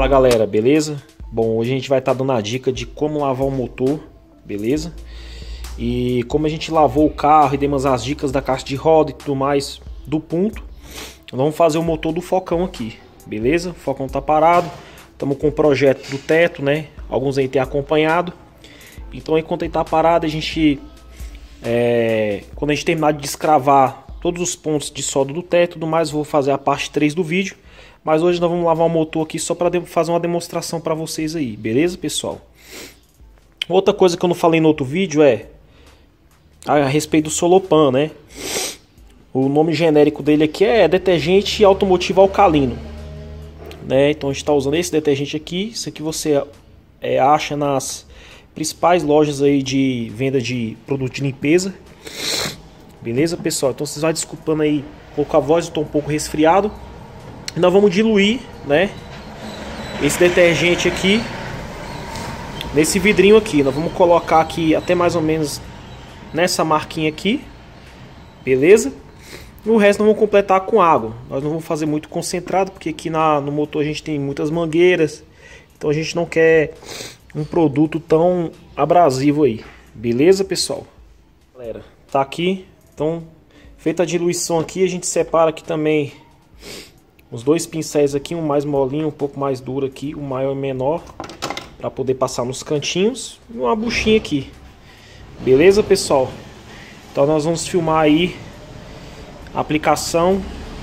Fala galera, beleza? Bom, hoje a gente vai estar dando a dica de como lavar o motor, beleza? E como a gente lavou o carro e demos as dicas da caixa de roda e tudo mais do ponto, vamos fazer o motor do Focão aqui, beleza? O Focão tá parado, estamos com o projeto do teto, né? Alguns aí tem acompanhado. Então enquanto ele tá parado, a gente, quando a gente terminar de descravar todos os pontos de solda do teto e tudo mais, vou fazer a parte 3 do vídeo. Mas hoje nós vamos lavar o motor aqui só para fazer uma demonstração para vocês aí, beleza, pessoal? Outra coisa que eu não falei no outro vídeo é a respeito do Solopan, né? O nome genérico dele aqui é detergente automotivo alcalino, né? Então a gente está usando esse detergente aqui. Isso aqui você acha nas principais lojas aí de venda de produto de limpeza, beleza, pessoal? Então vocês vão desculpando aí um pouco a voz, eu estou um pouco resfriado. Nós vamos diluir, né, esse detergente aqui nesse vidrinho aqui. Nós vamos colocar aqui até mais ou menos nessa marquinha aqui, beleza? E o resto nós vamos completar com água. Nós não vamos fazer muito concentrado, porque aqui no motor a gente tem muitas mangueiras. Então a gente não quer um produto tão abrasivo aí, beleza, pessoal? Galera, tá aqui. Então, feita a diluição aqui, a gente separa aqui também os dois pincéis aqui, um mais molinho, um pouco mais duro aqui, o maior e menor, para poder passar nos cantinhos, e uma buchinha aqui, beleza, pessoal? Então nós vamos filmar aí a aplicação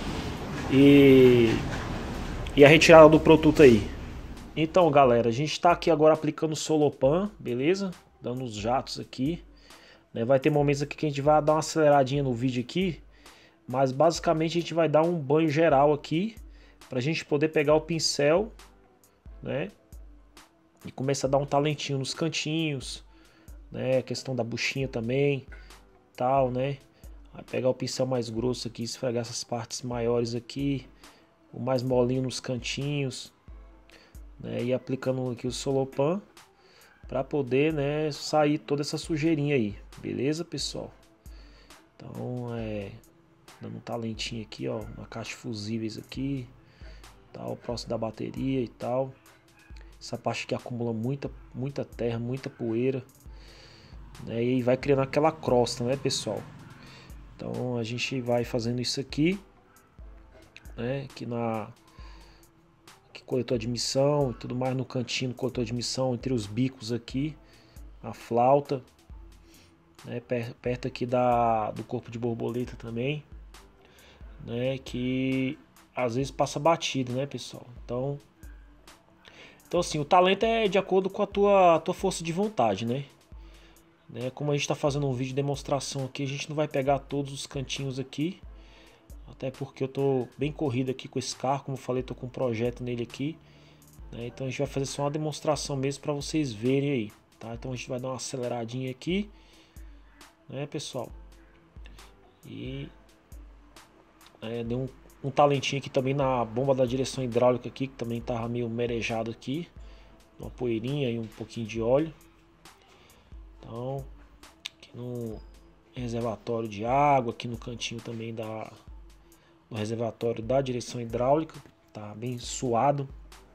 e a retirada do produto aí. Então galera, a gente está aqui agora aplicando o Solopan, beleza? Dando os jatos aqui, né? Vai ter momentos aqui que a gente vai dar uma aceleradinha no vídeo aqui, mas basicamente a gente vai dar um banho geral aqui para a gente poder pegar o pincel, né, e começar a dar um talentinho nos cantinhos, né, a questão da buchinha também, tal, né. Vai pegar o pincel mais grosso aqui, esfregar essas partes maiores aqui, o mais molinho nos cantinhos, né, e aplicando aqui o Solopan para poder, né, sair toda essa sujeirinha aí, beleza, pessoal? Então dando um talentinho aqui, ó, uma caixa de fusíveis aqui, tal, próximo da bateria e tal. Essa parte que acumula muita terra, muita poeira, né, e vai criando aquela crosta, né, pessoal? Então a gente vai fazendo isso aqui, né, aqui coletor de admissão e tudo mais, no cantinho do coletor de admissão, entre os bicos aqui, a flauta, né, perto aqui do corpo de borboleta também, né, que às vezes passa batido, né, pessoal? Então assim, o talento é de acordo com a tua força de vontade, né? Como a gente está fazendo um vídeo de demonstração aqui, a gente não vai pegar todos os cantinhos aqui, até porque eu tô bem corrido aqui com esse carro, como eu falei, tô com um projeto nele aqui, né? Então a gente vai fazer só uma demonstração mesmo para vocês verem aí, tá? Então a gente vai dar uma aceleradinha aqui, né, pessoal? E deu um talentinho aqui também na bomba da direção hidráulica aqui, que também tava meio merejado aqui, uma poeirinha e um pouquinho de óleo. Então aqui no reservatório de água, aqui no cantinho também do reservatório da direção hidráulica, tá bem suado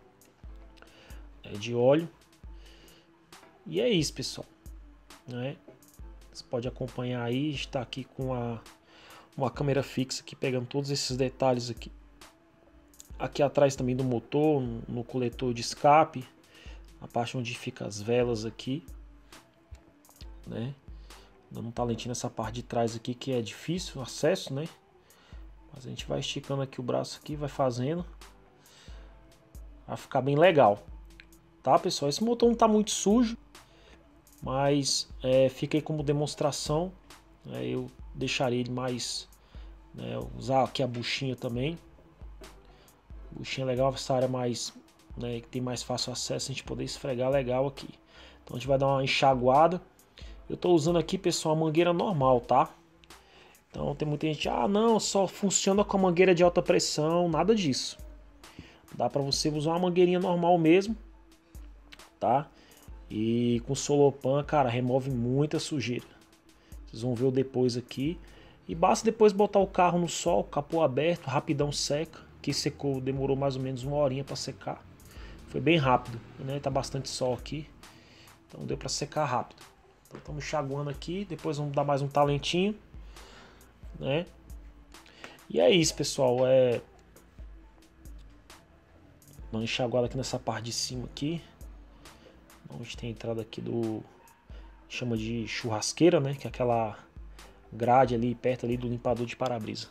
de óleo. E é isso, pessoal, né? Você pode acompanhar aí, está aqui com uma câmera fixa aqui, pegando todos esses detalhes aqui. Aqui atrás também do motor, no coletor de escape, a parte onde fica as velas aqui, né? Dando um talentinho nessa parte de trás aqui, que é difícil o acesso, né? Mas a gente vai esticando aqui o braço aqui, vai fazendo, vai ficar bem legal, tá, pessoal? Esse motor não tá muito sujo, mas fica aí como demonstração, né? Eu deixarei ele mais, né, usar aqui a buchinha também. Buchinha legal, essa área mais, né, que tem mais fácil acesso, a gente poder esfregar legal aqui. Então a gente vai dar uma enxaguada. Eu tô usando aqui, pessoal, a mangueira normal, tá? Então tem muita gente, não, só funciona com a mangueira de alta pressão, nada disso. Dá para você usar uma mangueirinha normal mesmo, tá? E com Solopan, cara, remove muita sujeira. Vocês vão ver o depois aqui. E basta depois botar o carro no sol, capô aberto, rapidão seca. Que secou, demorou mais ou menos uma horinha para secar. Foi bem rápido, né? Tá bastante sol aqui, então deu para secar rápido. Então estamos enxaguando aqui, depois vamos dar mais um talentinho, né? E é isso, pessoal. Dá uma enxaguada aqui nessa parte de cima aqui, onde tem a entrada aqui do... chama de churrasqueira, né? Que é aquela grade ali perto ali do limpador de para-brisa.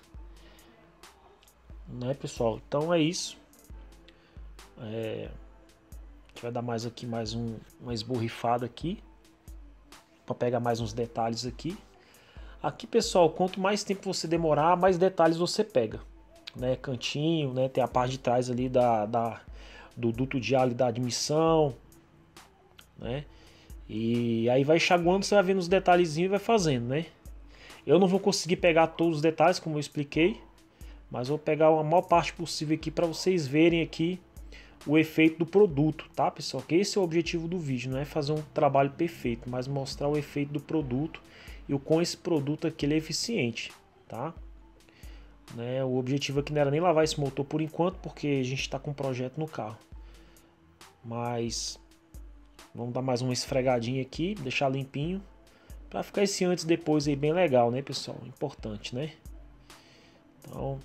Né, pessoal? Então é isso. A gente vai dar mais aqui uma esborrifada aqui para pegar mais uns detalhes aqui. Aqui, pessoal, quanto mais tempo você demorar, mais detalhes você pega, né? Cantinho, né? Tem a parte de trás ali do duto de ar da admissão, né? E aí vai enxaguando, você vai vendo os detalhezinhos e vai fazendo, né? Eu não vou conseguir pegar todos os detalhes, como eu expliquei, mas vou pegar a maior parte possível aqui para vocês verem aqui o efeito do produto, tá, pessoal? Que esse é o objetivo do vídeo, não é fazer um trabalho perfeito, mas mostrar o efeito do produto e o quão esse produto aqui ele é eficiente, tá? Né? O objetivo aqui não era nem lavar esse motor por enquanto, porque a gente está com um projeto no carro. Mas vamos dar mais uma esfregadinha aqui, deixar limpinho, para ficar esse antes e depois aí bem legal, né, pessoal? Importante, né? Então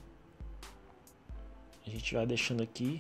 a gente vai deixando aqui.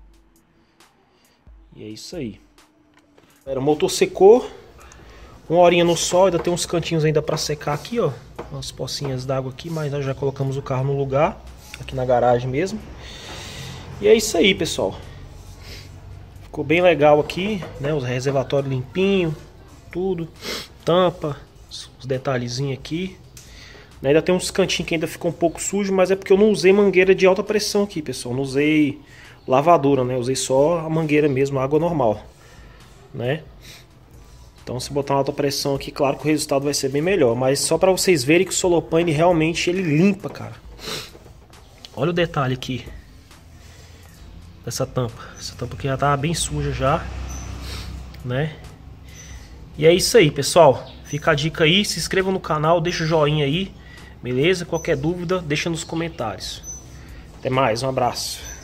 E é isso aí. O motor secou. Uma horinha no sol, ainda tem uns cantinhos ainda para secar aqui, ó. Umas pocinhas d'água aqui, mas nós já colocamos o carro no lugar, aqui na garagem mesmo. E é isso aí, pessoal. Ficou bem legal aqui, né? Os reservatórios limpinho, tudo, tampa, os detalhezinhos aqui. Ainda tem uns cantinhos que ainda ficou um pouco sujo, mas é porque eu não usei mangueira de alta pressão aqui, pessoal. Não usei lavadora, né? Usei só a mangueira mesmo, água normal, né? Então se botar uma alta pressão aqui, claro que o resultado vai ser bem melhor. Mas só para vocês verem que o Solopane realmente ele limpa, cara. Olha o detalhe aqui dessa tampa. Essa tampa aqui já tá bem suja já, né? E é isso aí, pessoal. Fica a dica aí, se inscreva no canal, deixa o joinha aí, beleza? Qualquer dúvida, deixa nos comentários. Até mais, um abraço.